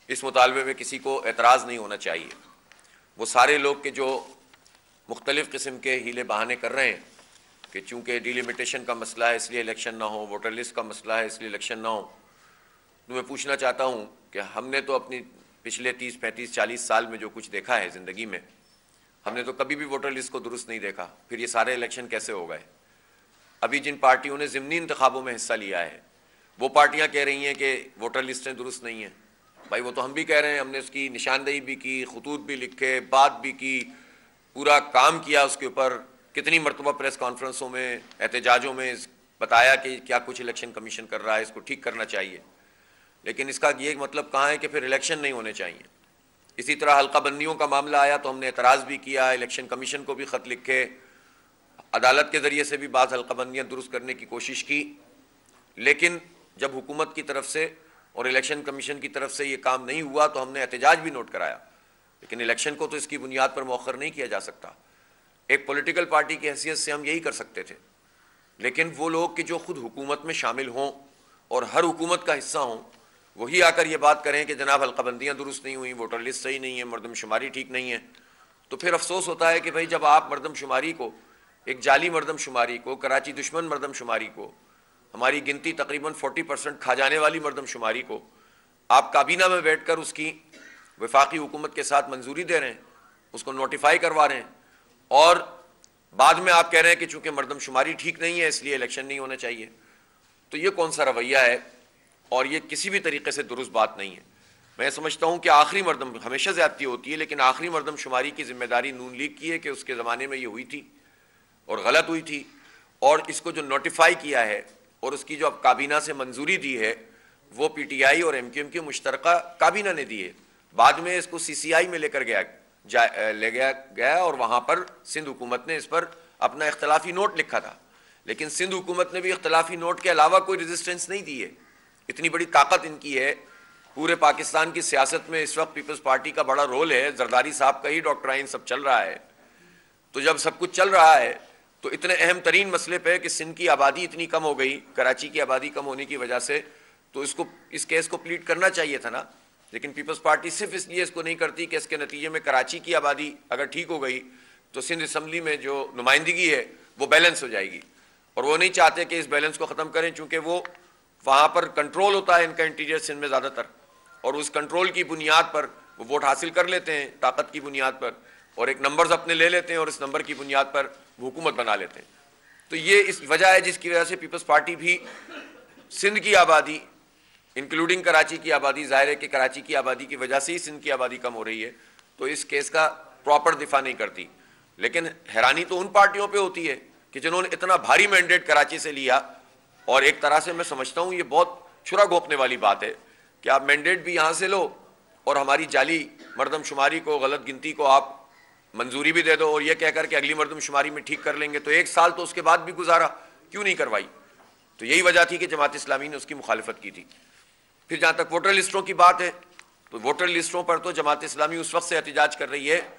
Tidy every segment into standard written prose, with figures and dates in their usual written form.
اس مطالبے میں کسی کو اعتراض نہیں ہونا چاہیے۔ وہ سارے لوگ کہ جو مختلف قسم کے ہیلے بہانے کر رہے ہیں کہ چونکہ ڈیلیمیٹیشن کا مسئلہ ہے اس لیے الیکشن نہ ہو، ووٹر لسٹ کا مسئلہ ہے اس لیے الیکشن نہ ہو، تو میں پوچھنا چاہتا ہوں کہ ہم نے تو اپنی پچھلے 30 35 40 سال میں جو کچھ دیکھا ہے زندگی میں، ہم نے تو کبھی بھی ووٹر لسٹ کو درست نہیں دیکھا، پھر یہ سارے الیکشن کیسے ہو گئے؟ ابھی جن پارٹیوں نے ضمنی انتخابوں میں حصہ لیا ہے وہ پارٹیاں کہہ رہی ہیں کہ ووٹر لسٹیں درست نہیں ہیں۔ بھائی وہ تو ہم بھی کہہ رہے ہیں، ہم نے اس کی نشاندہی بھی کی، خطوط بھی لکھے، بات بھی کی، پورا کام کیا اس کے اوپر، کتنی مرتبہ پریس کانفرنسوں میں، احتجاجوں میں بتایا کہ کیا کچھ الیکشن کمیشن کر رہا ہے، اس کو ٹھیک کرنا چاہیے، لیکن اس کا یہ مطلب کہاں ہے کہ پھر الیکشن نہیں ہونے چاہیے۔ اسی طرح حلقہ بندیوں کا معاملہ آیا تو ہم نے اعتراض بھی کیا، الیکشن کمیشن کو بھی خط لکھے، عدالت کے ذریعے سے بھی بعض حلقہ بندیاں درست کرنے کی کوشش کی، لیکن جب حکومت کی طرف سے اور الیکشن کمیشن کی طرف سے یہ کام نہیں ہوا تو ہم نے احتجاج بھی نوٹ کرایا، لیکن الیکشن کو تو اس کی بنیاد پر مؤخر نہیں کیا جا سکتا۔ ایک پولیٹیکل پارٹی کی حیثیت سے ہم یہی کر سکتے تھے، لیکن وہ لوگ کہ جو خود حکومت میں شامل ہوں اور ہر حکومت کا حصہ ہوں، وہی آ کر یہ بات کریں کہ جناب حلقہ بندیاں درست نہیں ہوئیں، ووٹر لسٹ صحیح نہیں ہے، مردم شماری ٹھیک نہیں ہے، تو پھر افسوس ہوتا ہے کہ بھئی جب آپ مردم شماری کو، ایک جعلی مردم شماری کو، کراچی دشمن مردم شماری کو، ہماری گنتی تقریباً 40% کھا جانے والی مردم شماری کو آپ کابینہ میں بیٹھ کر اس کی وفاقی حکومت کے ساتھ منظوری دے رہے ہیں، اس کو نوٹیفائی کروا رہے ہیں، اور بعد میں آپ کہہ رہے ہیں کہ چونکہ مردم شماری ٹھیک نہیں ہے اس لیے الیکشن نہیں ہونا چاہیے، تو یہ کون سا رویہ ہے؟ اور یہ کسی بھی طریقے سے درست بات نہیں ہے۔ میں سمجھتا ہوں کہ آخری مردم، ہمیشہ زیادتی ہوتی ہے لیکن آخری مردم شماری کی ذمہ داری نون لیگ کی ہے کہ اس کے زمانے میں یہ ہوئی تھی اور غلط ہوئی تھی، اور اس کو جو نوٹیفائی کیا ہے اور اس کی جو اب کابینہ سے منظوری دی ہے وہ پی ٹی آئی اور ایم کیو ایم کی مشترکہ کابینہ نے دی ہے۔ بعد میں اس کو سی سی آئی میں لے کر گیا اور وہاں پر سندھ حکومت نے اس پر اپنا اختلافی نوٹ لکھا تھا، لیکن سندھ حکومت نے بھی اختلافی نوٹ کے علاوہ کوئی ریزسٹنس نہیں دی ہے۔ اتنی بڑی طاقت ان کی ہے، پورے پاکستان کی سیاست میں اس وقت پیپلز پارٹی کا بڑا رول ہے، زرداری صاحب کا ہی ڈاکٹرائن سب چل رہا ہے، تو جب سب کچھ چل رہا ہے تو اتنے اہم ترین مسئلے پہ کہ سندھ کی آبادی اتنی کم ہو گئی کراچی کی آبادی کم ہونے کی وجہ سے، تو اس کیس کو پلیٹ کرنا چاہیے تھا نا، لیکن پیپلز پارٹی صرف اس لیے اس کو نہیں کرتی کہ اس کے نتیجے میں کراچی کی آبادی اگر ٹھیک ہو گئی تو سندھ اسمبلی میں جو نمائندگی ہے وہ بیلنس ہو جائے گی، اور وہ نہیں چاہتے کہ اس بیلنس کو ختم کریں، چونکہ وہ وہاں پر کنٹرول ہوتا ہے ان کا انٹیریئر سندھ میں زیادہ تر، اور اس کنٹرول کی بنیاد پر وہ ووٹ حاصل کر لیتے ہیں طاقت کی بنیاد پر، اور ایک نمبرز اپنے لے لیتے ہیں اور اس نمبر کی بنیاد پر وہ حکومت بنا لیتے ہیں۔ تو یہ اس وجہ ہے جس کی وجہ سے پیپلز پارٹی بھی سندھ کی آبادی انکلوڈنگ کراچی کی آبادی، ظاہر ہے کہ کراچی کی آبادی کی وجہ سے ہی سندھ کی آبادی کم ہو رہی ہے، تو اس کیس کا پراپر دفاع نہیں کرتی۔ لیکن حیرانی تو ان پارٹیوں پہ ہوتی ہے کہ جنہوں نے اتنا بھاری مینڈیٹ کراچی سے لیا، اور ایک طرح سے میں سمجھتا ہوں یہ بہت چھرا گھونپنے والی بات ہے کہ آپ مینڈیٹ بھی یہاں سے لو اور ہماری جعلی مردم شماری کو، غلط گنتی کو آپ منظوری بھی دے دو، اور یہ کہہ کر کہ اگلی مردم شماری میں ٹھیک کر لیں گے، تو ایک سال تو اس کے بعد بھی گزارا، کیوں نہیں کروائی؟ تو یہی وجہ تھی کہ جماعت اسلامی نے اس کی مخالفت کی تھی۔ پھر جہاں تک ووٹر لسٹوں کی بات ہے تو ووٹر لسٹوں پر تو جماعت اسلامی اس وقت سے احتجاج کر رہی ہے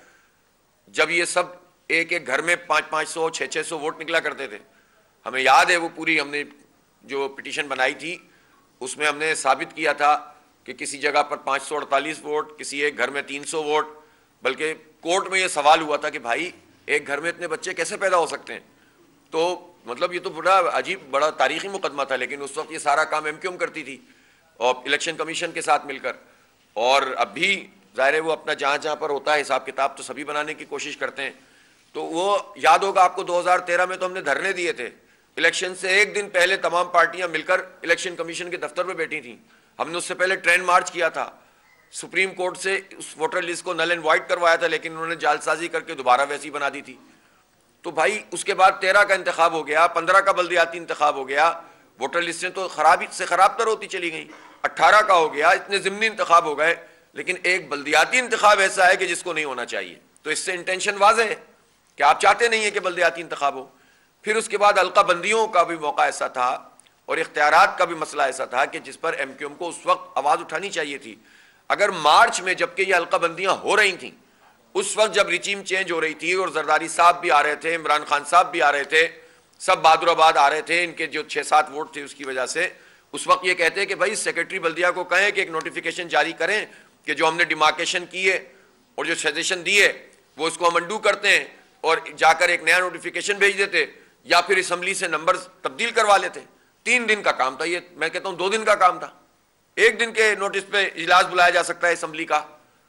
جب یہ سب ایک ایک گھر میں 500 600 ووٹ نکلا کرتے تھے۔ ہمیں یاد ہے وہ پوری ہم نے جو پٹیشن بنائی تھی اس میں ہم نے ثابت کیا تھا کہ کسی جگہ پر 548 ووٹ، کسی ایک گھر میں 300 ووٹ، بلکہ کورٹ میں یہ سوال ہوا تھا کہ بھائی ایک گھر میں اتنے بچے کیسے پیدا ہو سکتے ہیں؟ تو مطلب یہ تو بڑا عجیب، بڑا تاریخی مقدمہ تھا، لیکن اس وقت یہ سارا کام ایم کیو ایم کرتی تھی اور الیکشن کمیشن کے ساتھ مل کر، اور اب بھی ظاہر ہے وہ اپنا جہاں جہاں پر ہوتا ہے حساب کتاب تو سبھی بنانے کی کوشش کرتے ہیں۔ تو وہ یاد ہوگا آپ کو 2013 میں تو ہم نے دھرنے دیے تھے، الیکشن سے ایک دن پہلے تمام پارٹیاں مل کر الیکشن کمیشن کے دفتر میں بیٹھی تھیں، ہم نے اس سے پہلے ٹرین مارچ کیا تھا، سپریم کورٹ سے اس ووٹر لسٹ کو نل اینڈ وائٹ کروایا تھا، لیکن انہوں نے جعل سازی کر کے دوبارہ ویسی بنا دی تھی۔ تو بھائی اس کے بعد 13 کا انتخاب ہو گیا، 15 کا بلدیاتی انتخاب ہو گیا، ووٹر لسٹیں تو خرابی سے خراب تر ہوتی چلی گئیں، 18 کا ہو گیا، اتنے ضمنی انتخاب ہو گئے، لیکن ایک بلدیاتی انتخاب ایسا ہے کہ جس کو نہیں ہونا چاہیے۔ تو اس سے انٹینشن واضح ہے کہ آپ چاہتے نہیں ہیں کہ بلدیاتی انتخاب ہو۔ پھر اس کے بعد حلقہ بندیوں کا بھی موقع ایسا تھا اور اختیارات کا بھی مسئلہ ایسا تھا کہ جس پر ایم کیو ایم کو اس وقت آواز اٹھانی چاہیے تھی۔ اگر مارچ میں جبکہ یہ حلقہ بندیاں ہو رہی تھیں، اس وقت جب ریجیم چینج ہو رہی تھی اور زرداری صاحب بھی آ رہے تھے، عمران خان صاحب بھی آ رہے تھے، سب بہادر آباد آ رہے تھے، ان کے جو 6-7 ووٹ تھے اس کی وجہ سے، اس وقت یہ کہتے کہ بھائی سیکرٹری بلدیہ کو کہیں کہ ایک نوٹیفیکیشن جاری کریں کہ جو ہم نے ڈیمارکیشن کی ہے اور جو سجیشن دی ہے وہ اس کو ہم انڈو کرتے ہیں اور جا کر ایک نیا نوٹیفیکیشن بھیج دیتے یا پھر اسمبلی سے نمبر تبدیل کروا لیتے. 3 دن کا کام تھا یہ, میں کہتا ہوں 2 دن کا کام تھا. 1 دن کے نوٹس پہ اجلاس بلایا جا سکتا ہے اسمبلی کا.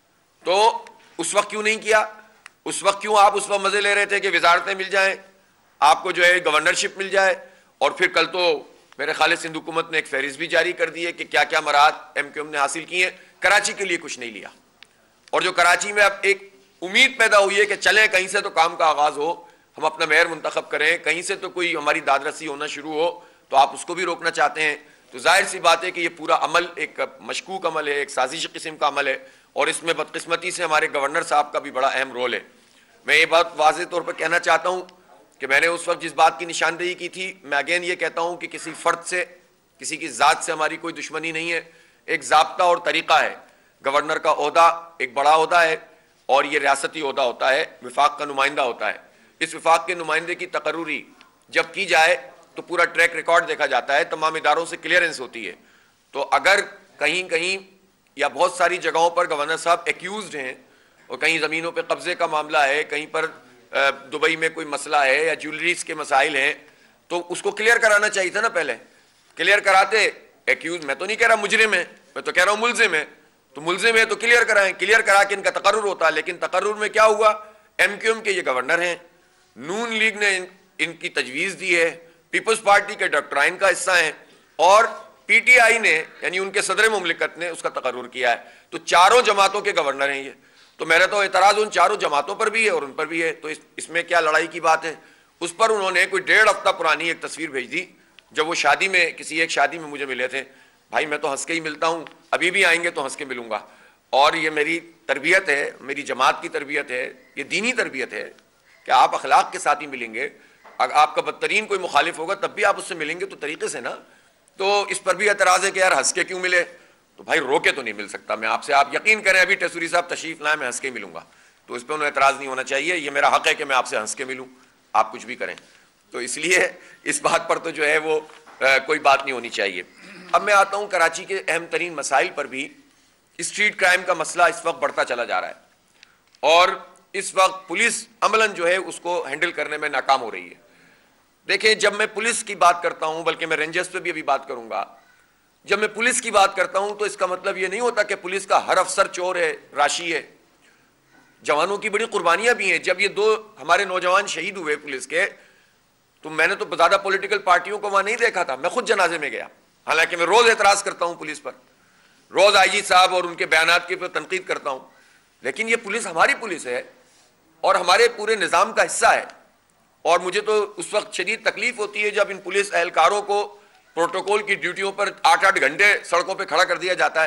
تو اس وقت کیوں نہیں کیا؟ اس وقت کیوں آپ اس وقت مزے لے رہے تھے کہ وزارتیں مل جائیں, آپ کو جو ہے گورنرشپ مل جائے, اور پھر کل تو میرے خیال سے سندھ حکومت نے ایک فہرست بھی جاری کر دی ہے کہ کیا کیا مراحت ایم کیو ایم نے حاصل کی ہیں. کراچی کے لیے کچھ نہیں لیا, اور جو کراچی میں اب ایک امید پیدا ہوئی ہے کہ چلیں کہیں سے تو کام کا آغاز ہو, ہم اپنا میئر منتخب کریں, کہیں سے تو کوئی ہماری داد رسی ہونا شروع ہو, تو آپ اس کو بھی روکنا چاہتے ہیں. تو ظاہر سی بات ہے کہ یہ پورا عمل ایک مشکوک عمل ہے, ایک سازشی قسم کا عمل ہے, اور اس میں بدقسمتی سے ہمارے گورنر صاحب کا بھی بڑا اہم رول ہے. میں یہ بات واضح طور پر کہنا چاہتا ہوں کہ میں نے اس وقت جس بات کی نشاندہی کی تھی, میں اگین یہ کہتا ہوں کہ کسی فرد سے, کسی کی ذات سے ہماری کوئی دشمنی نہیں ہے. ایک ضابطہ اور طریقہ ہے. گورنر کا عہدہ ایک بڑا عہدہ ہے, اور یہ ریاستی عہدہ ہوتا ہے, وفاق کا نمائندہ ہوتا ہے. اس وفاق کے نمائندے کی تقرری جب کی جائے تو پورا ٹریک ریکارڈ دیکھا جاتا ہے, تمام اداروں سے کلیئرنس ہوتی ہے. تو اگر کہیں کہیں یا بہت ساری جگہوں پر گورنر صاحب ایکیوزڈ ہیں, اور کہیں زمینوں پہ قبضے کا معاملہ ہے, کہیں پر دبئی میں کوئی مسئلہ ہے یا جیولریز کے مسائل ہیں, تو اس کو کلیئر کرانا چاہیے تھا نا پہلے. کلیئر کراتے. ایکیوز میں تو نہیں کہہ رہا مجرم ہے, میں تو کہہ رہا ہوں ملزم ہے. تو ملزم ہے تو کلیئر کرائیں, کلیئر کرا کے ان کا تقرر ہوتا. لیکن تقرر میں کیا ہوا؟ ایم کیو ایم کے یہ گورنر ہیں, نون لیگ نے ان کی تجویز دی ہے, پیپلز پارٹی کے ڈاکٹرائن کا حصہ ہیں, اور پی ٹی آئی نے یعنی ان کے صدر مملکت نے اس کا تقرر کیا ہے. تو چاروں جماعتوں کے گورنر ہیں یہ. تو میرا تو اعتراض ان چاروں جماعتوں پر بھی ہے اور ان پر بھی ہے. تو اس میں کیا لڑائی کی بات ہے؟ اس پر انہوں نے کوئی 1.5 ہفتہ پرانی ایک تصویر بھیج دی, جب وہ شادی میں, کسی ایک شادی میں مجھے ملے تھے. بھائی میں تو ہنس کے ہی ملتا ہوں, ابھی بھی آئیں گے تو ہنس کے ملوں گا, اور یہ میری تربیت ہے, میری جماعت کی تربیت ہے, یہ دینی تربیت ہے کہ آپ اخلاق کے ساتھ ہی ملیں گے. اگر آپ کا بدترین کوئی مخالف ہوگا تب بھی آپ اس سے ملیں گے تو طریقے سے نا. تو اس پر بھی اعتراض ہے کہ یار ہنس کے کیوں ملے؟ تو بھائی رو کے تو نہیں مل سکتا میں آپ سے, آپ یقین کریں ابھی ٹیسوری صاحب تشریف لائیں, میں ہنس کے ہی ملوں گا. تو اس پہ انہیں اعتراض نہیں ہونا چاہیے, یہ میرا حق ہے کہ میں آپ سے ہنس کے ملوں, آپ کچھ بھی کریں. تو اس لیے اس بات پر تو جو ہے وہ کوئی بات نہیں ہونی چاہیے. اب میں آتا ہوں کراچی کے اہم ترین مسائل پر بھی. اسٹریٹ کرائم کا مسئلہ اس وقت بڑھتا چلا جا رہا ہے, اور اس وقت پولیس عملاً جو ہے اس کو ہینڈل کرنے میں ناکام ہو رہی ہے. دیکھیں جب میں پولیس کی بات کرتا ہوں, بلکہ میں رینجرز پہ بھی ابھی بات کروں گا, جب میں پولیس کی بات کرتا ہوں تو اس کا مطلب یہ نہیں ہوتا کہ پولیس کا ہر افسر چور ہے, راشی ہے. جوانوں کی بڑی قربانیاں بھی ہیں. جب یہ 2 ہمارے نوجوان شہید ہوئے پولیس کے, تو میں نے تو زیادہ پولیٹیکل پارٹیوں کو وہاں نہیں دیکھا تھا, میں خود جنازے میں گیا. حالانکہ میں روز اعتراض کرتا ہوں پولیس پر, روز آئی جی صاحب اور ان کے بیانات کے پر تنقید کرتا ہوں, لیکن یہ پولیس ہماری پولیس ہے اور ہمارے پورے نظام کا حصہ ہے. اور مجھے تو اس وقت شدید تکلیف ہوتی ہے جب ان پولیس اہلکاروں کو پروٹوکول کی ڈیوٹیوں پر 8-8 گھنٹے سڑکوں پہ کھڑا کر دیا جاتا ہے,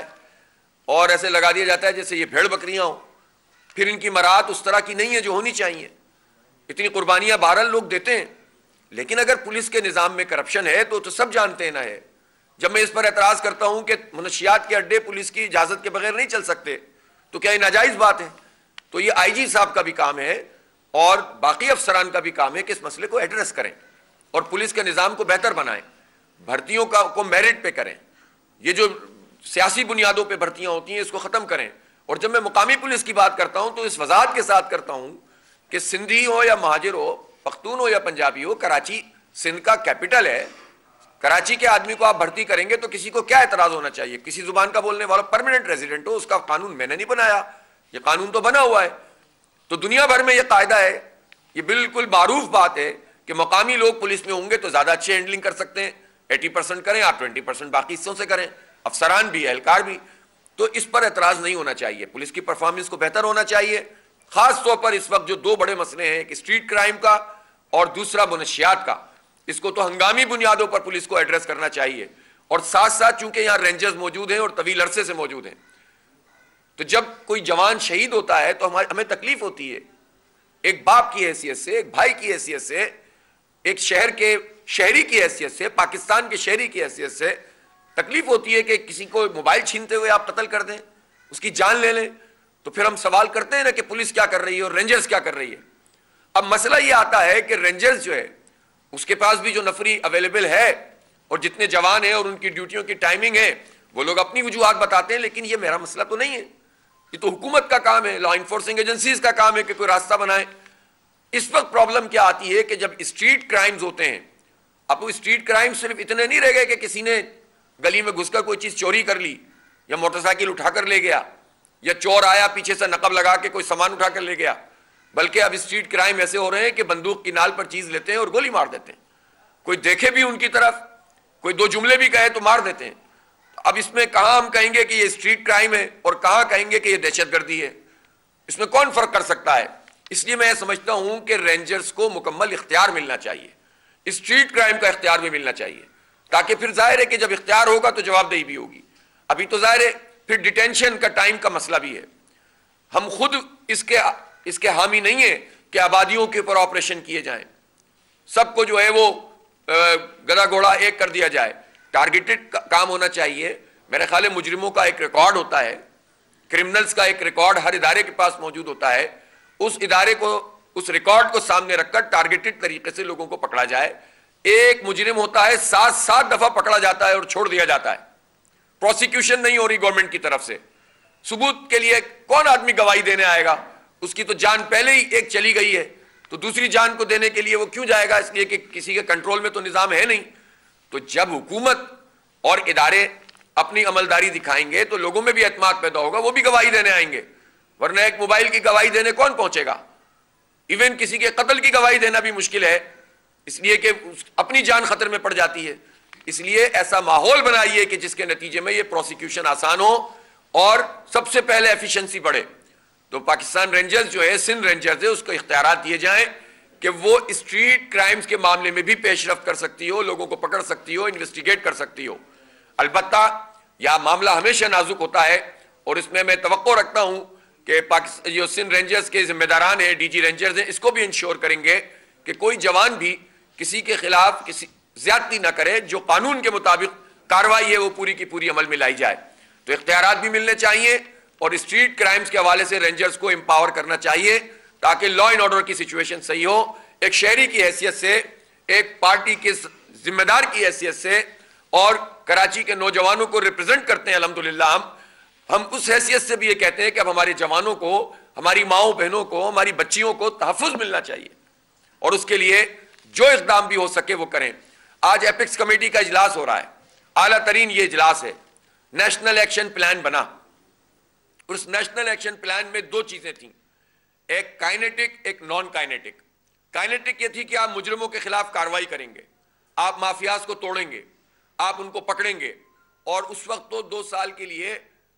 اور ایسے لگا دیا جاتا ہے جیسے یہ بھیڑ بکریاں ہوں. پھر ان کی مراعات اس طرح کی نہیں ہے جو ہونی چاہیے. اتنی قربانیاں بہرحال لوگ دیتے ہیں, لیکن اگر پولیس کے نظام میں کرپشن ہے تو سب جانتے ہیں نا ہے. جب میں اس پر اعتراض کرتا ہوں کہ منشیات کے اڈے پولیس کی اجازت کے بغیر نہیں چل سکتے, تو کیا یہ ناجائز بات ہے؟ تو یہ آئی جی صاحب کا بھی کام ہے اور باقی افسران کا بھی کام ہے کہ اس مسئلے کو ایڈریس کریں اور پولیس کے نظام کو بہتر بنائیں, بھرتیوں کو میرٹ پہ کریں. یہ جو سیاسی بنیادوں پہ بھرتیاں ہوتی ہیں اس کو ختم کریں. اور جب میں مقامی پولیس کی بات کرتا ہوں تو اس وضاحت کے ساتھ کرتا ہوں کہ سندھی ہو یا مہاجر ہو, پختون ہو یا پنجابی ہو, کراچی سندھ کا کیپٹل ہے. کراچی کے آدمی کو آپ بھرتی کریں گے تو کسی کو کیا اعتراض ہونا چاہیے؟ کسی زبان کا بولنے والا پرماننٹ ریزیڈنٹ ہو, اس کا قانون میں نے نہیں بنایا, یہ قانون تو بنا ہوا ہے. تو دنیا بھر میں یہ قاعدہ ہے, یہ بالکل معروف بات ہے کہ مقامی لوگ پولیس میں ہوں گے تو زیادہ اچھے ہینڈلنگ کر سکتے ہیں. 80% کریں آپ, 20% باقی حصوں سے کریں, افسران بھی اہلکار بھی. تو اس پر اعتراض نہیں ہونا چاہیے. پولیس کی پرفارمنس کو بہتر ہونا چاہیے, خاص طور پر اس وقت جو 2 بڑے مسئلے ہیں, ایک اسٹریٹ کرائم کا اور دوسرا منشیات کا. اس کو تو ہنگامی بنیادوں پر پولیس کو ایڈریس کرنا چاہیے. اور ساتھ ساتھ چونکہ یہاں رینجرز موجود ہیں اور طویل عرصے سے موجود ہیں, تو جب کوئی جوان شہید ہوتا ہے تو ہمیں تکلیف ہوتی ہے, ایک باپ کی حیثیت سے, ایک بھائی کی حیثیت سے, ایک شہر کے شہری کی حیثیت سے, پاکستان کے شہری کی حیثیت سے تکلیف ہوتی ہے کہ کسی کو موبائل چھینتے ہوئے آپ قتل کر دیں, اس کی جان لے لیں. تو پھر ہم سوال کرتے ہیں نا کہ پولیس کیا کر رہی ہے اور رینجرز کیا کر رہی ہے. اب مسئلہ یہ آتا ہے کہ رینجرز جو ہے اس کے پاس بھی جو نفری اویلیبل ہے اور جتنے جوان ہیں اور ان کی ڈیوٹیوں کی ٹائمنگ ہے, وہ لوگ اپنی وجوہات بتاتے ہیں, لیکن یہ میرا مسئلہ تو نہیں ہے. یہ تو حکومت کا کام ہے، لا انفورسنگ ایجنسیز کا کام ہے کہ کوئی راستہ بنائیں۔ اس وقت پرابلم کیا آتی ہے کہ جب اسٹریٹ کرائمز ہوتے ہیں، اب وہ اسٹریٹ کرائم صرف اتنے نہیں رہ گئے کہ کسی نے گلی میں گھس کر کوئی چیز چوری کر لی یا موٹر سائیکل اٹھا کر لے گیا یا چور آیا پیچھے سے نقب لگا کے کوئی سامان اٹھا کر لے گیا، بلکہ اب اسٹریٹ کرائم ایسے ہو رہے ہیں کہ بندوق کی نال پر چیز لیتے ہیں اور گولی مار دیتے ہیں، کوئی دیکھے بھی ان کی طرف، کوئی دو جملے بھی کہے تو مار دیتے ہیں۔ اب اس میں کہاں ہم کہیں گے کہ یہ اسٹریٹ کرائم ہے اور کہاں کہیں گے کہ یہ دہشت گردی ہے؟ اس میں کون فرق کر سکتا ہے؟ اس لیے میں سمجھتا ہوں کہ رینجرز کو مکمل اختیار ملنا چاہیے، اسٹریٹ کرائم کا اختیار بھی ملنا چاہیے، تاکہ پھر ظاہر ہے کہ جب اختیار ہوگا تو جواب دہی بھی ہوگی۔ ابھی تو ظاہر ہے پھر ڈیٹینشن کا ٹائم کا مسئلہ بھی ہے، ہم خود اس کے حامی نہیں ہیں کہ آبادیوں کے اوپر آپریشن کیے جائیں، سب کو جو ہے وہ گدا گھوڑا ایک کر دیا جائے۔ ٹارگیٹڈ کام ہونا چاہیے۔ میرے خیال ہے مجرموں کا ایک ریکارڈ ہوتا ہے، کرمنلز کا ایک ریکارڈ ہر ادارے کے پاس موجود ہوتا ہے، اس ادارے کو اس ریکارڈ کو سامنے رکھ کر ٹارگیٹڈ طریقے سے لوگوں کو پکڑا جائے۔ ایک مجرم ہوتا ہے 7 دفعہ پکڑا جاتا ہے اور چھوڑ دیا جاتا ہے، پروسیکیوشن نہیں ہو رہی گورنمنٹ کی طرف سے، ثبوت کے لیے کون آدمی گواہی دینے آئے گا؟ اس کی تو جان پہلے ہی ایک چلی گئی ہے، تو دوسری جان کو دینے کے لیے وہ کیوں جائے گا؟ اس لیے کہ کسی کے کنٹرول میں تو نظام ہے نہیں۔ تو جب حکومت اور ادارے اپنی عملداری دکھائیں گے تو لوگوں میں بھی اعتماد پیدا ہوگا، وہ بھی گواہی دینے آئیں گے، ورنہ ایک موبائل کی گواہی دینے کون پہنچے گا؟ ایون کسی کے قتل کی گواہی دینا بھی مشکل ہے، اس لیے کہ اپنی جان خطر میں پڑ جاتی ہے۔ اس لیے ایسا ماحول بنائیے کہ جس کے نتیجے میں یہ پروسیکیوشن آسان ہو اور سب سے پہلے ایفیشنسی بڑھے۔ تو پاکستان رینجرز جو ہے، سندھ رینجرز ہے، اس کو اختیارات دیے جائیں کہ وہ اسٹریٹ کرائمز کے معاملے میں بھی پیش رفت کر سکتی ہو، لوگوں کو پکڑ سکتی ہو، انویسٹیگیٹ کر سکتی ہو۔ البتہ یہ معاملہ ہمیشہ نازک ہوتا ہے اور اس میں توقع رکھتا ہوں کہ جو سندھ رینجرز کے ذمہ داران ہیں، ڈی جی رینجرز ہیں، اس کو بھی انشور کریں گے کہ کوئی جوان بھی کسی کے خلاف کسی زیادتی نہ کرے، جو قانون کے مطابق کارروائی ہے وہ پوری کی پوری عمل میں لائی جائے۔ تو اختیارات بھی ملنے چاہیے اور اسٹریٹ کرائمز کے حوالے سے رینجرز کو امپاور کرنا چاہیے تاکہ لا اینڈ آرڈر کی سچویشن صحیح ہو۔ ایک شہری کی حیثیت سے، ایک پارٹی کے ذمہ دار کی حیثیت سے، اور کراچی کے نوجوانوں کو ریپرزینٹ کرتے ہیں الحمدللہ ہم اس حیثیت سے بھی یہ کہتے ہیں کہ اب ہمارے جوانوں کو، ہماری ماؤں بہنوں کو، ہماری بچیوں کو تحفظ ملنا چاہیے، اور اس کے لیے جو اقدام بھی ہو سکے وہ کریں۔ آج ایپکس کمیٹی کا اجلاس ہو رہا ہے، اعلیٰ ترین یہ اجلاس ہے، نیشنل ایکشن پلان بنا، اور اس نیشنل ایکشن پلان میں 2 چیزیں تھیں، ایک کائنیٹک، ایک نان کائنیٹک۔ کائنیٹک یہ تھی کہ آپ مجرموں کے خلاف کارروائی کریں گے، آپ مافیاز کو توڑیں گے، آپ ان کو پکڑیں گے، اور اس وقت تو 2 سال کے لیے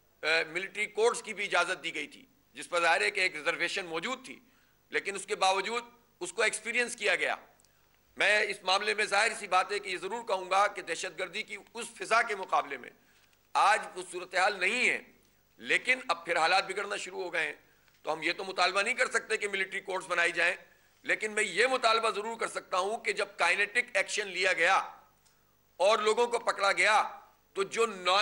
ملٹری کورٹس کی بھی اجازت دی گئی تھی، جس پر ظاہر ہے کہ ایک ریزرویشن موجود تھی، لیکن اس کے باوجود اس کو ایکسپیرینس کیا گیا۔ میں اس معاملے میں ظاہر سی بات ہے کہ یہ ضرور کہوں گا کہ دہشت گردی کی اس فضا کے مقابلے میں آج وہ صورتحال نہیں ہے، لیکن اب پھر حالات بگڑنا شروع ہو گئے ہیں، تو ہم یہ تو مطالبہ نہیں کر سکتے کہ ملٹری کورٹس بنائی جائیں، لیکن میں یہ مطالبہ ضرور کر سکتا ہوں کہ جب کائنیٹک ایکشن لیا گیا اور لوگوں کو پکڑا گیا تو جو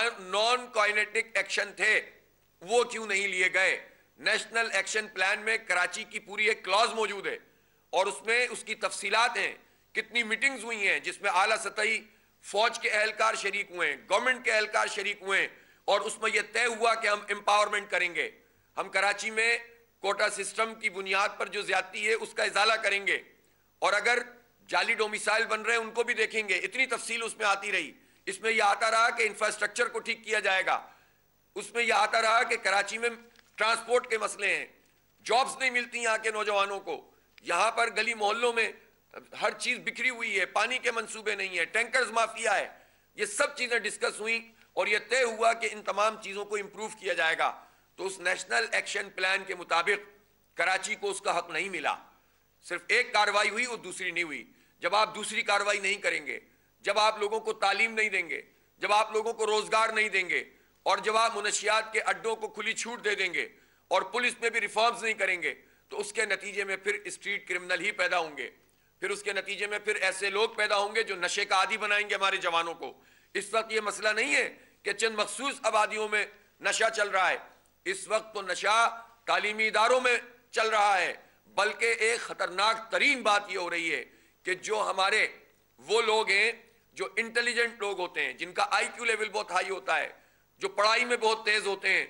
نان کائنیٹک ایکشن تھے وہ کیوں نہیں لیے گئے؟ نیشنل ایکشن پلان میں کراچی کی پوری ایک کلاز موجود ہے اور اس میں اس کی تفصیلات ہیں، کتنی میٹنگز ہوئی ہیں جس میں اعلیٰ سطحی فوج کے اہلکار شریک ہوئے ہیں، گورنمنٹ کے اہلکار شریک ہوئے ہیں، اور اس میں یہ طے ہوا کہ ہم امپاورمنٹ کریں گے، ہم کراچی میں کوٹا سسٹم کی بنیاد پر جو زیادتی ہے اس کا ازالہ کریں گے، اور اگر جعلی ڈومیسائل بن رہے ہیں ان کو بھی دیکھیں گے۔ اتنی تفصیل اس میں آتی رہی۔ اس میں یہ آتا رہا کہ انفراسٹرکچر کو ٹھیک کیا جائے گا، اس میں یہ آتا رہا کہ کراچی میں ٹرانسپورٹ کے مسئلے ہیں، جابز نہیں ملتی یہاں کے نوجوانوں کو، یہاں پر گلی محلوں میں ہر چیز بکھری ہوئی ہے، پانی کے منصوبے نہیں ہیں، ٹینکرز مافیا ہے، یہ سب چیزیں ڈسکس ہوئیں اور یہ طے ہوا کہ ان تمام چیزوں کو امپروو کیا جائے گا۔ تو اس نیشنل ایکشن پلان کے مطابق کراچی کو اس کا حق نہیں ملا، صرف ایک کارروائی ہوئی اور دوسری نہیں ہوئی۔ جب آپ دوسری کارروائی نہیں کریں گے، جب آپ لوگوں کو تعلیم نہیں دیں گے، جب آپ لوگوں کو روزگار نہیں دیں گے، اور جب آپ منشیات کے اڈوں کو کھلی چھوٹ دے دیں گے اور پولیس میں بھی ریفارمز نہیں کریں گے، تو اس کے نتیجے میں پھر اسٹریٹ کرمنل ہی پیدا ہوں گے، پھر اس کے نتیجے میں پھر ایسے لوگ پیدا ہوں گے جو نشے کا عادی بنائیں گے ہمارے جوانوں کو۔ اس وقت یہ مسئلہ نہیں ہے کہ چند مخصوص آبادیوں میں نشہ چل رہا ہے، اس وقت تو نشہ تعلیمی اداروں میں چل رہا ہے، بلکہ ایک خطرناک ترین بات یہ ہو رہی ہے کہ جو ہمارے وہ لوگ ہیں جو انٹیلیجنٹ لوگ ہوتے ہیں، جن کا آئی کیو لیول بہت ہائی ہوتا ہے، جو پڑھائی میں بہت تیز ہوتے ہیں،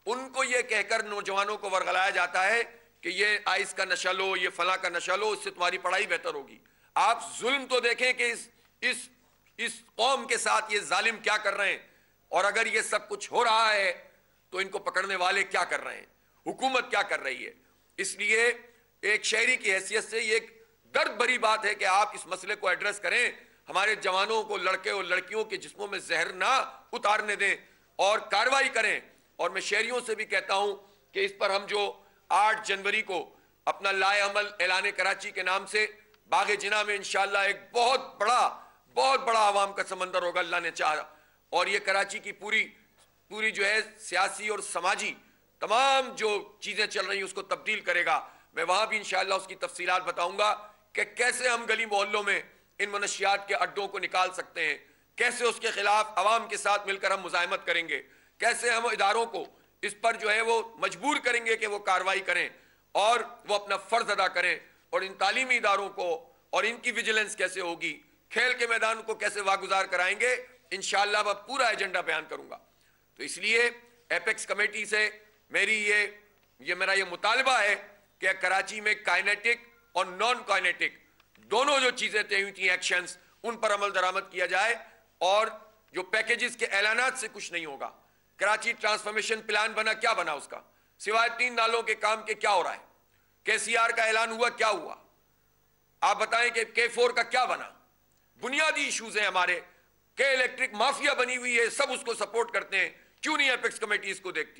ان کو یہ کہہ کر نوجوانوں کو ورغلایا جاتا ہے کہ یہ آئس کا نشہ لو، یہ فلاں کا نشہ لو، اس سے تمہاری پڑھائی بہتر ہوگی۔ آپ ظلم تو دیکھیں کہ اس قوم کے ساتھ یہ ظالم کیا کر رہے ہیں، اور اگر یہ سب کچھ ہو رہا ہے تو ان کو پکڑنے والے کیا کر رہے ہیں، حکومت کیا کر رہی ہے۔ اس لیے ایک شہری کی حیثیت سے یہ ایک درد بھری بات ہے کہ آپ اس مسئلے کو ایڈریس کریں، ہمارے جوانوں کو، لڑکے اور لڑکیوں کے جسموں میں زہر نہ اتارنے دیں اور کارروائی کریں۔ اور میں شہریوں سے بھی کہتا ہوں کہ اس پر ہم جو 8 جنوری کو اپنا لائے عمل اعلان کراچی کے نام سے باغ جناح میں انشاءاللہ ایک بہت بڑا عوام کا سمندر ہوگا اللہ نے چاہا، اور یہ کراچی کی پوری جو ہے سیاسی اور سماجی تمام جو چیزیں چل رہی ہیں اس کو تبدیل کرے گا۔ میں وہاں بھی انشاءاللہ اس کی تفصیلات بتاؤں گا کہ کیسے ہم گلی محلوں میں ان منشیات کے اڈوں کو نکال سکتے ہیں، کیسے اس کے خلاف عوام کے ساتھ مل کر ہم مزاحمت کریں گے، کیسے ہم اداروں کو اس پر جو ہے وہ مجبور کریں گے کہ وہ کارروائی کریں اور وہ اپنا فرض ادا کریں، اور ان تعلیمی اداروں کو اور ان کی ویجیلنس کیسے ہوگی، کھیل کے میدان کو کیسے واگزار کرائیں گے، انشاءاللہ میں پورا ایجنڈا بیان کروں گا۔ تو اس لیے ایپیکس کمیٹی سے میرا یہ مطالبہ ہے کہ کراچی میں کائنیٹک اور نان کائنیٹک دونوں جو چیزیں طے ہوئی تھیں ایکشنز، ان پر عمل درآمد کیا جائے، اور جو پیکیجز کے اعلانات سے کچھ نہیں ہوگا۔ کراچی ٹرانسفارمیشن پلان بنا، کیا بنا اس کا؟ سوائے 3 نالوں کے کام کے کیا ہو رہا ہے؟ KCR کا اعلان ہوا، کیا ہوا؟ آپ بتائیں کہ K4 کا کیا بنا؟ بنیادی ایشوز ہیں ہمارے کہ الیکٹرک مافیا بنی ہوئی ہے، سب اس کو سپورٹ کرتے ہیں، کیوں نہیں ایپیکس کمیٹی اس کو دیکھتی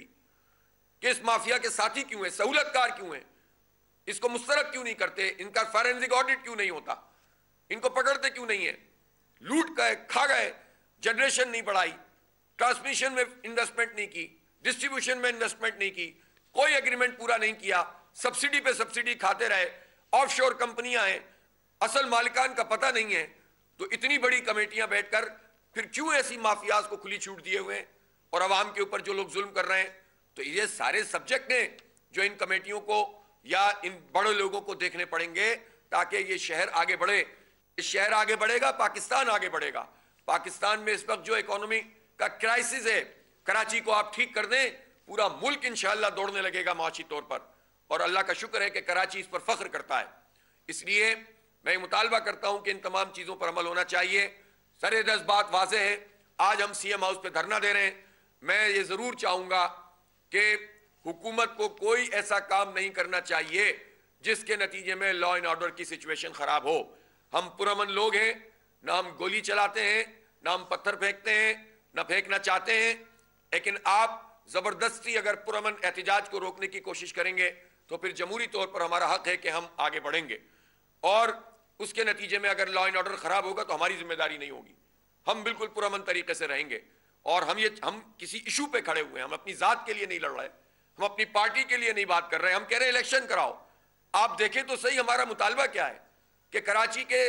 کہ اس مافیا کے ساتھی کیوں ہیں، سہولت کار کیوں ہیں، اس کو مسترد کیوں نہیں کرتے، ان کا فارنزک آڈٹ کیوں نہیں ہوتا، ان کو پکڑتے کیوں نہیں ہیں؟ لوٹ گئے، کھا گئے، جنریشن نہیں بڑھائی، ٹرانسمیشن میں انویسٹمنٹ نہیں کی، ڈسٹریبیوشن میں انویسٹمنٹ نہیں کی، کوئی ایگریمنٹ پورا نہیں کیا، سبسڈی پہ سبسڈی کھاتے رہے، آف شور کمپنیاں ہیں، اصل مالکان کا پتہ نہیں ہے۔ تو اتنی بڑی کمیٹیاں بیٹھ کر پھر کیوں ایسی مافیاز کو کھلی چھوٹ دیے ہوئے ہیں اور عوام کے اوپر جو لوگ ظلم کر رہے ہیں؟ تو یہ سارے سبجیکٹ ہیں جو ان کمیٹیوں کو یا ان بڑے لوگوں کو دیکھنے پڑیں گے تاکہ یہ شہر آگے بڑھے۔ یہ شہر آگے بڑھے گا، پاکستان آگے بڑھے گا۔ پاکستان میں اس وقت جو اکانومی کا کرائسس ہے، کراچی کو آپ ٹھیک کر دیں، پورا ملک انشاءاللہ دوڑنے لگے گا معاشی طور پر، اور اللہ کا شکر ہے کہ کراچی اس پر فخر کرتا ہے۔ اس لیے میں یہ مطالبہ کرتا ہوں کہ ان تمام چیزوں پر عمل ہونا چاہیے۔ سر دست بات واضح ہے، آج ہم CM ہاؤس پہ دھرنا دے رہے ہیں، میں یہ ضرور چاہوں گا کہ حکومت کو کوئی ایسا کام نہیں کرنا چاہیے جس کے نتیجے میں لا اینڈ آرڈر کی سچویشن خراب ہو۔ ہم پرامن لوگ ہیں، نہ ہم گولی چلاتے ہیں، نہ ہم پتھر پھینکتے ہیں، نہ پھینکنا چاہتے ہیں، لیکن آپ زبردستی اگر پرامن احتجاج کو روکنے کی کوشش کریں گے تو پھر جمہوری طور پر ہمارا حق ہے کہ ہم آگے بڑھیں گے، اور اس کے نتیجے میں اگر لا اینڈ آرڈر خراب ہوگا تو ہماری ذمہ داری نہیں ہوگی، ہم بالکل پرامن طریقے سے رہیں گے۔ اور ہم کسی ایشو پہ کھڑے ہوئے ہیں، ہم اپنی ذات کے لیے نہیں لڑ رہے، ہم اپنی پارٹی کے لیے نہیں بات کر رہے، ہم کہہ رہے ہیں الیکشن کراؤ۔ آپ دیکھیں تو صحیح ہمارا مطالبہ کیا ہے کہ کراچی کے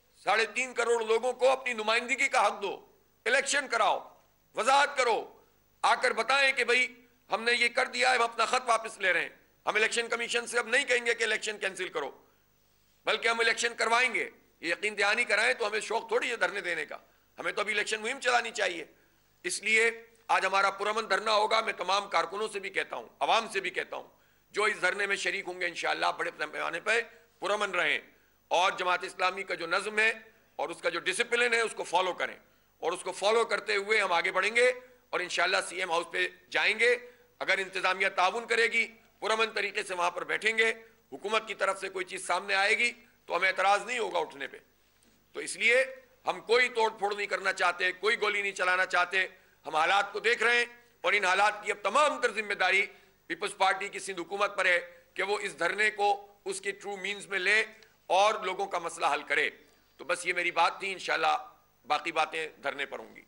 3.5 کروڑ لوگوں کو اپنی نمائندگی کا حق دو، الیکشن کراؤ، وضاحت کرو، آ کر بتائیں کہ بھئی ہم نے یہ کر دیا ہے، ہم اپنا خط واپس لے رہے ہیں۔ ہم الیکشن کمیشن سے اب نہیں کہیں گے کہ الیکشن کینسل کرو، بلکہ ہم الیکشن کروائیں گے۔ یہ یقین دہانی کرائیں تو ہمیں شوق تھوڑی ہے دھرنے دینے کا، ہمیں تو ابھی الیکشن مہم چلانی چاہیے۔ اس لیے آج ہمارا پرامن دھرنا ہوگا۔ میں تمام کارکنوں سے بھی کہتا ہوں، عوام سے بھی کہتا ہوں، جو اس دھرنے میں شریک ہوں گے انشاءاللہ بڑے پیمانے پہ پرامن رہیں، اور جماعت اسلامی کا جو نظم ہے اور اس کا جو ڈسپلن ہے اس کو فالو کریں، اور اس کو فالو کرتے ہوئے ہم آگے بڑھیں گے، اور انشاءاللہ CM ہاؤس پہ جائیں گے۔ اگر انتظامیہ تعاون کرے گی، پرامن طریقے سے وہاں پر بیٹھیں گے، حکومت کی طرف سے کوئی چیز سامنے آئے گی تو ہمیں اعتراض نہیں ہوگا اٹھنے پہ۔ تو اس لیے ہم کوئی توڑ پھوڑ نہیں کرنا چاہتے، کوئی گولی نہیں چلانا چاہتے، ہم حالات کو دیکھ رہے ہیں، اور ان حالات کی اب تمام تر ذمہ داری پیپلز پارٹی کی سندھ حکومت پر ہے کہ وہ اس دھرنے کو اس کے ٹرو مینز میں لے اور لوگوں کا مسئلہ حل کرے۔ تو بس یہ میری بات تھی، انشاءاللہ باقی باتیں دھرنے پر ہوں گی۔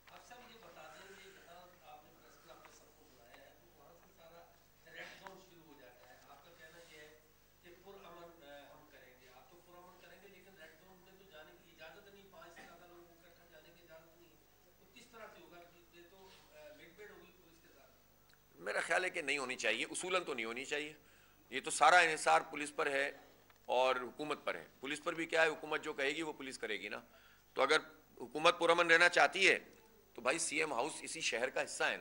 میرا خیال ہے کہ نہیں ہونی چاہیے، اصولاً تو نہیں ہونی چاہیے۔ یہ تو سارا انحصار پولیس پر ہے اور حکومت پر ہے۔ پولیس پر بھی کیا ہے، حکومت جو کہے گی وہ پولیس کرے گی نا۔ تو اگر حکومت پرامن رہنا چاہتی ہے تو بھائی CM ہاؤس اسی شہر کا حصہ ہے نا،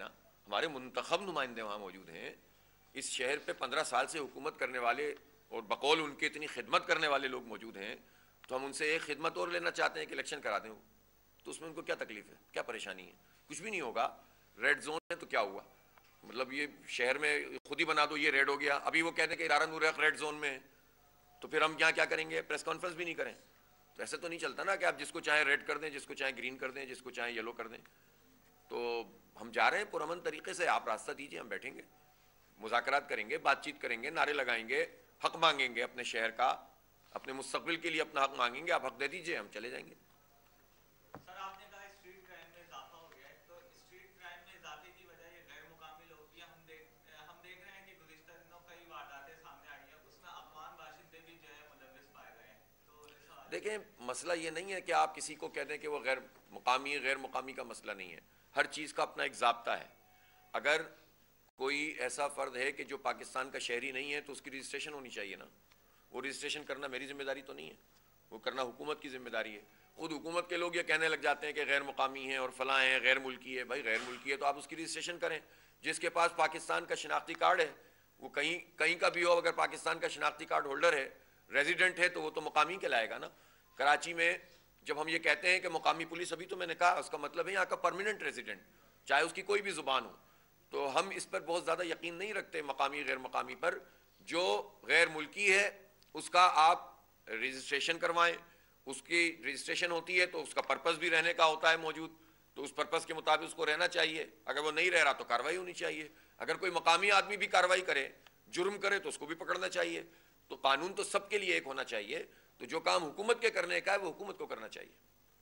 ہمارے منتخب نمائندے وہاں موجود ہیں. اس شہر پہ 15 سال سے حکومت کرنے والے اور بقول ان کے اتنی خدمت کرنے والے لوگ موجود ہیں, تو ہم ان سے ایک خدمت اور لینا چاہتے ہیں کہ الیکشن کرا دیں. تو اس میں ان کو کیا تکلیف ہے, کیا پریشانی ہے؟ کچھ بھی نہیں ہوگا. ریڈ زون ہے تو کیا ہوا, مطلب یہ شہر میں خود ہی بنا دو, یہ ریڈ ہو گیا. ابھی وہ کہتے ہیں کہ ادارہ نور حق ریڈ زون میں ہے, تو پھر ہم کیا کریں گے, پریس کانفرنس بھی نہیں کریں. تو ایسے تو نہیں چلتا نا کہ آپ جس کو چاہیں ریڈ کر دیں, جس کو چاہیں گرین کر دیں, جس کو چاہیں یلو کر دیں. تو ہم جا رہے ہیں پرامن طریقے سے, آپ راستہ دیجیے, ہم بیٹھیں گے, مذاکرات کریں گے, بات چیت کریں گے, نعرے لگائیں گے, حق مانگیں گے اپنے شہر کا, اپنے مستقبل کے لیے اپنا حق مانگیں گے. آپ حق دے دیجیے, ہم چلے جائیں گے. سر آپ نے کہا اسٹریٹ کرائم میں اضافہ ہو گیا ہے, تو اسٹریٹ کرائم میں اضافے کی وجہ یہ غیر مقامی لوگ بھی ہم دیکھ رہے ہیں کہ گزشتہ دنوں کئی وارداتیں سامنے آئی ہیں, اس میں افغان باشندے بھی جو ہے ملوث پائے گئے ہیں. تو دیکھیں, مسئلہ یہ نہیں ہے کہ آپ کسی کو کہہ دیں کہ وہ غیر مقامی کا مسئلہ نہیں ہے. ہر چیز کا اپنا ایک ضابطہ ہے. اگر کوئی ایسا فرد ہے کہ جو پاکستان کا شہری نہیں ہے تو اس کی رجسٹریشن ہونی چاہیے نا. وہ رجسٹریشن کرنا میری ذمہ داری تو نہیں ہے, وہ کرنا حکومت کی ذمہ داری ہے. خود حکومت کے لوگ یہ کہنے لگ جاتے ہیں کہ غیر مقامی ہیں اور فلاں ہیں, غیر ملکی ہے. بھائی غیر ملکی ہے تو آپ اس کی رجسٹریشن کریں. جس کے پاس پاکستان کا شناختی کارڈ ہے, وہ کہیں کا بھی ہو, اگر پاکستان کا شناختی کارڈ ہولڈر ہے, ریزیڈنٹ ہے, تو وہ تو مقامی کہلائے گا نا. کراچی میں جب ہم یہ کہتے ہیں کہ مقامی پولیس, ابھی تو میں نے کہا, اس کا مطلب ہے یہاں کا پرماننٹ ریزیڈنٹ, چاہے اس کی کوئی بھی زبان ہو. تو ہم اس پر بہت زیادہ یقین نہیں رکھتے مقامی غیر مقامی پر. جو غیر ملکی ہے اس کا آپ رجسٹریشن کروائیں. اس کی رجسٹریشن ہوتی ہے تو اس کا پرپس بھی رہنے کا ہوتا ہے موجود, تو اس پرپس کے مطابق اس کو رہنا چاہیے. اگر وہ نہیں رہ رہا تو کارروائی ہونی چاہیے. اگر کوئی مقامی آدمی بھی کارروائی کرے, جرم کرے, تو اس کو بھی پکڑنا چاہیے. تو قانون تو سب کے لیے ایک ہونا چاہیے. تو جو کام حکومت کے کرنے کا ہے وہ حکومت کو کرنا چاہیے.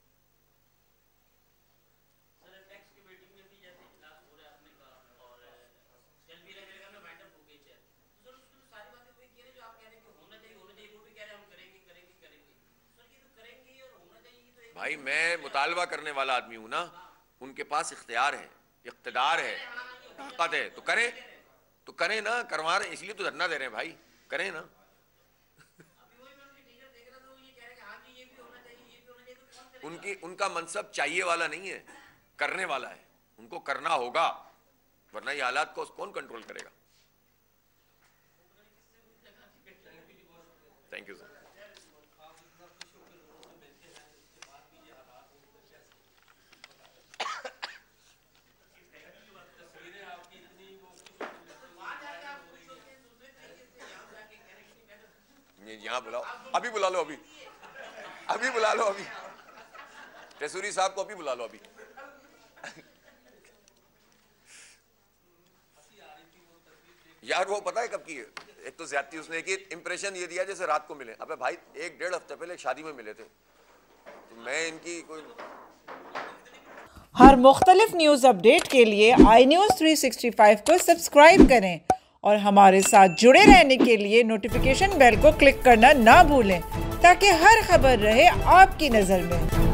بھائی میں مطالبہ کرنے والا آدمی ہوں نا, ان کے پاس اختیار ہے, اقتدار ہے, طاقت ہے, تو کریں نا, کروا رہے, اس لیے تو دھرنا دے رہے ہیں بھائی, کریں نا. ان کا منصب چاہیے والا نہیں ہے, کرنے والا ہے. ان کو کرنا ہوگا, ورنہ یہ حالات کو کون کنٹرول کرے گا. Thank you sir. یہاں بلاؤ, ابھی بلا لو, ابھی بلا لو, ابھی ٹیسوری صاحب کو ابھی بلا لو. ابھی یار وہ پتہ ہے کب کی ہے, ایک تو زیادتی اس نے کہ امپریشن یہ دیا جیسے رات کو ملے. ابے بھائی 1-1.5 ہفتے پہلے ایک شادی میں ملے تھے, تو میں ان کی کوئی. ہر مختلف نیوز اپڈیٹ کے لیے آئی نیوز 365 کو سبسکرائب کریں اور ہمارے ساتھ جڑے رہنے کے لیے نوٹیفیکیشن بیل کو کلک کرنا نہ بھولیں, تاکہ ہر خبر رہے آپ کی نظر میں.